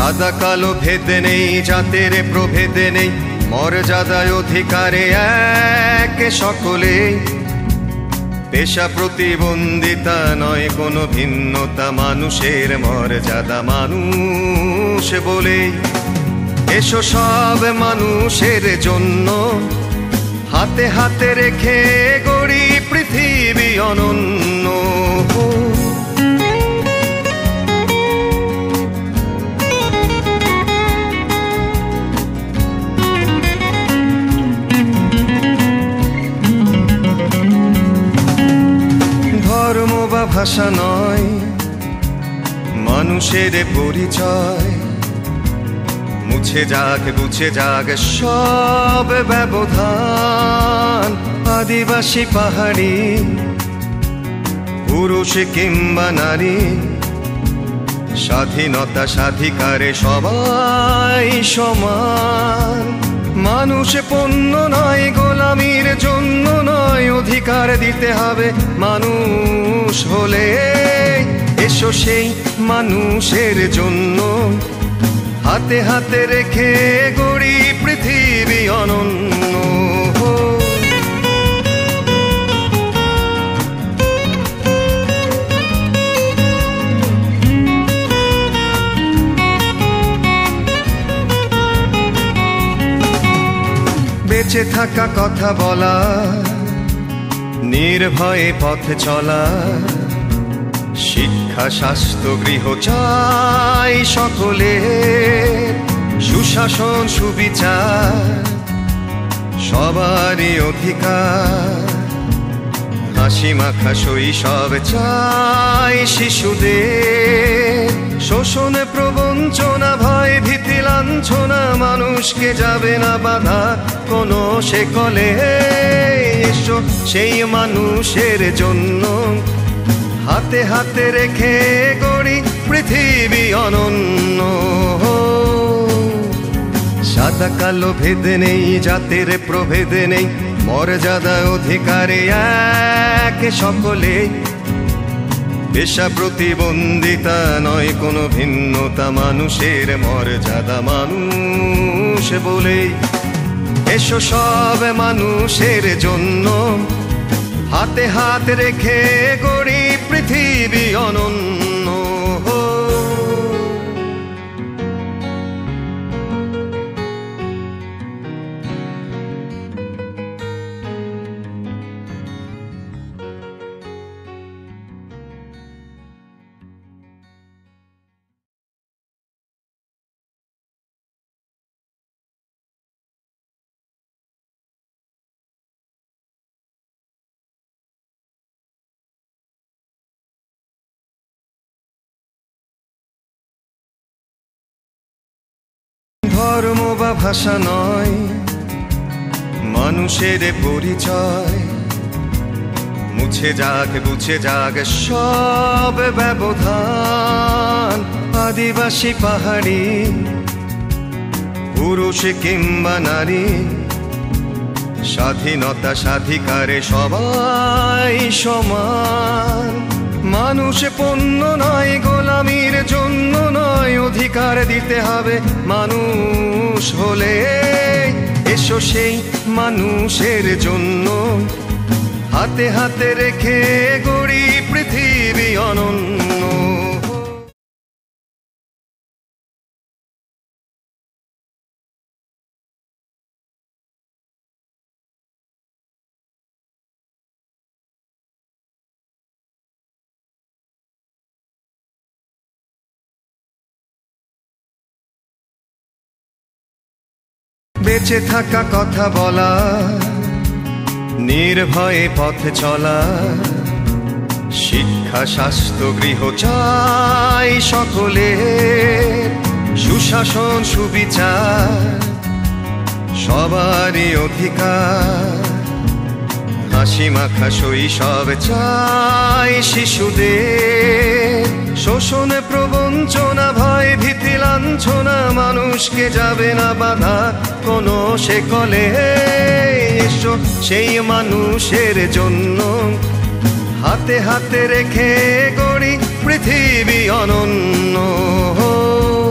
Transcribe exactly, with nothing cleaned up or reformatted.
সাদা কালো ভেদ নেই, জাতের প্রভেদ নেই, মর্যাদায় অধিকারে এক সকলে। পেশা প্রতিবন্ধিতা নয় কোনো ভিন্নতা, মানুষের মর্যাদা মানুষ বলে। এসো সব মানুষের জন্য হাতে হাতে রেখে গড়ি পৃথিবী অনন্য। ধর্ম বা ভাষা নয় মানুষের পরিচয়, মুছে যাক গুছে যাক সব ব্যবধান। আদিবাসী পাহাড়ি পুরুষ কিংবা নারী, স্বাধীনতা স্বাধিকারে সবাই সমান। মানুষ পণ্য নয়, গোলামির জন্য নয়, অধিকার দিতে হবে মানুষ হলে। এসো সেই মানুষের জন্য হাতে হাতে রেখে গড়ি পৃথিবী অনন্য। বেঁচে থাকা কথা বলা, নির্ভয়ে পথ চলা, শিক্ষা স্বাস্থ্য গৃহ চাই সকলে। সুশাসন সুবিচার সবারই অধিকার, হাসি মাখা শৈশব চাই শিশুদের। শোষণ প্রবঞ্চনা ভয় ভীতি লাঞ্ছনা মানুষকে যাবে না বাধা কোনো শেকলে। এসো সেই মানুষের জন্য হাতে হাতে রেখে গড়ি পৃথিবী অনন্য। সাদা কালো ভেদ নেই, জাতের প্রভেদ নেই, মর্যাদা অধিকারে এক সকলে। পেশা প্রতিবন্ধিতা নয় কোনো ভিন্নতা, মানুষের মর্যাদা মানুষ বলে। এসো সব মানুষের জন্য হাতে হাত রেখে গড়ি পৃথিবী অনন্য। ধর্ম বা ভাষা নয় মানুষের পরিচয়, মুছে যাক গুছে যাক সব ব্যবধান। আদিবাসী পাহাড়ি পুরুষ কিংবা নারী, স্বাধীনতা স্বাধিকারে সবাই সমান। মানুষ পণ্য নয়, গোলামির জন্য নয়, অধিকার দিতে হবে মানুষ হলে। এসো সেই মানুষের জন্য হাতে হাতে রেখে গড়ি পৃথিবী অনন্য। বেঁচে থাকা কথা বলা, নির্ভয়ে পথ চলা, শিক্ষা স্বাস্থ্য গৃহ চাই সকলে। সুশাসন সুবিচার সবারই অধিকার, হাসি মাখা শৈশব চাই শিশুদের। শোষণ প্রবঞ্চনা ভয় ভীতি লাঞ্ছনা মানুষকে যাবে না বাধা কোনো শেকলে। এসো সেই মানুষের জন্য হাতে হাতে রেখে গড়ি পৃথিবী অনন্য।